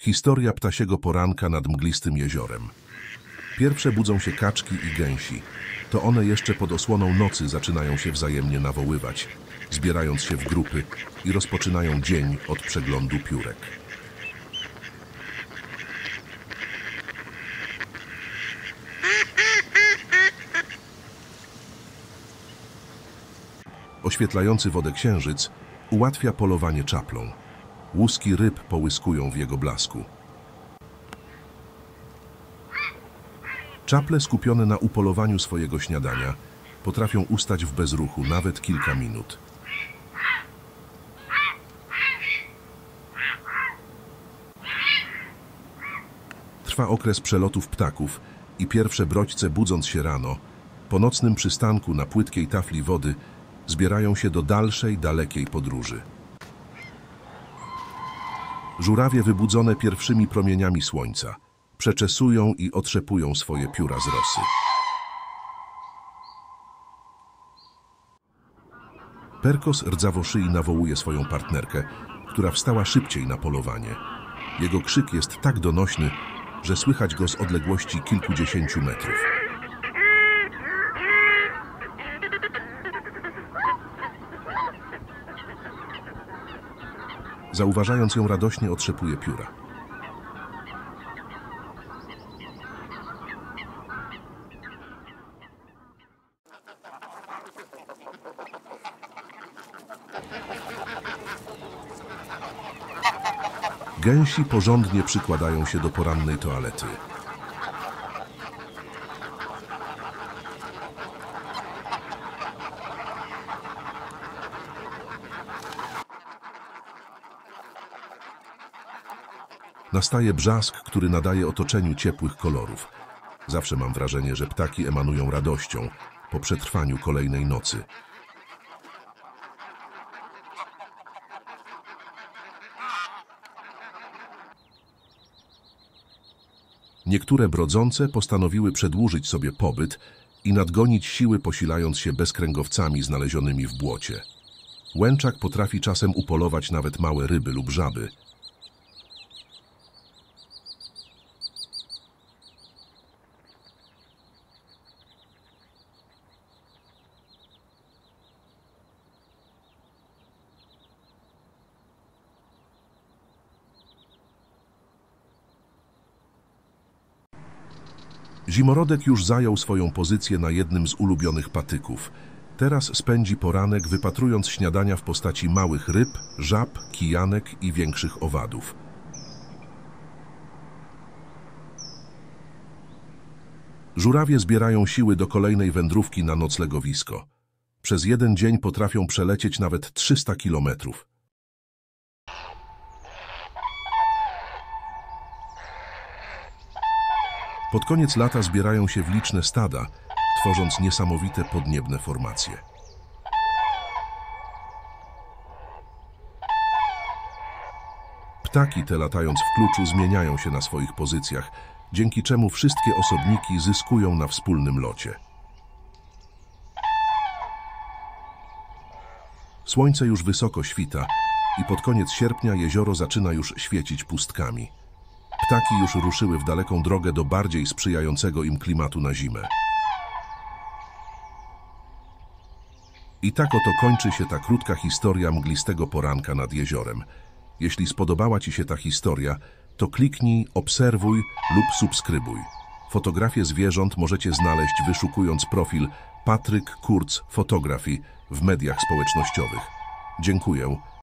Historia ptasiego poranka nad mglistym jeziorem. Pierwsze budzą się kaczki i gęsi. To one jeszcze pod osłoną nocy zaczynają się wzajemnie nawoływać, zbierając się w grupy i rozpoczynają dzień od przeglądu piórek. Oświetlający wodę księżyc ułatwia polowanie czaplą. Łuski ryb połyskują w jego blasku. Czaple skupione na upolowaniu swojego śniadania potrafią ustać w bezruchu nawet kilka minut. Trwa okres przelotów ptaków i pierwsze brodźce, budząc się rano, po nocnym przystanku na płytkiej tafli wody zbierają się do dalszej, dalekiej podróży. Żurawie wybudzone pierwszymi promieniami słońca przeczesują i otrzepują swoje pióra z rosy. Perkos rdzawoszyi nawołuje swoją partnerkę, która wstała szybciej na polowanie. Jego krzyk jest tak donośny, że słychać go z odległości kilkudziesięciu metrów. Zauważając ją, radośnie otrzepuje pióra. Gęsi porządnie przykładają się do porannej toalety. Nastaje brzask, który nadaje otoczeniu ciepłych kolorów. Zawsze mam wrażenie, że ptaki emanują radością po przetrwaniu kolejnej nocy. Niektóre brodzące postanowiły przedłużyć sobie pobyt i nadgonić siły, posilając się bezkręgowcami znalezionymi w błocie. Łęczak potrafi czasem upolować nawet małe ryby lub żaby. Zimorodek już zajął swoją pozycję na jednym z ulubionych patyków. Teraz spędzi poranek, wypatrując śniadania w postaci małych ryb, żab, kijanek i większych owadów. Żurawie zbierają siły do kolejnej wędrówki na noclegowisko. Przez jeden dzień potrafią przelecieć nawet 300 kilometrów. Pod koniec lata zbierają się w liczne stada, tworząc niesamowite podniebne formacje. Ptaki te, latając w kluczu, zmieniają się na swoich pozycjach, dzięki czemu wszystkie osobniki zyskują na wspólnym locie. Słońce już wysoko świta i pod koniec sierpnia jezioro zaczyna już świecić pustkami. Ptaki już ruszyły w daleką drogę do bardziej sprzyjającego im klimatu na zimę. I tak oto kończy się ta krótka historia mglistego poranka nad jeziorem. Jeśli spodobała Ci się ta historia, to kliknij, obserwuj lub subskrybuj. Fotografie zwierząt możecie znaleźć, wyszukując profil Patryk Kurz Photography w mediach społecznościowych. Dziękuję.